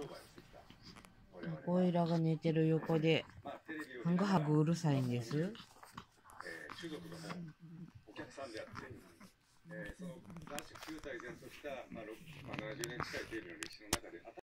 ゴイラが寝てる横で、ハグハグうるさいんです。 種族がもうお客さんであって、その男子9体前とした、70年近いテレビの歴史の中で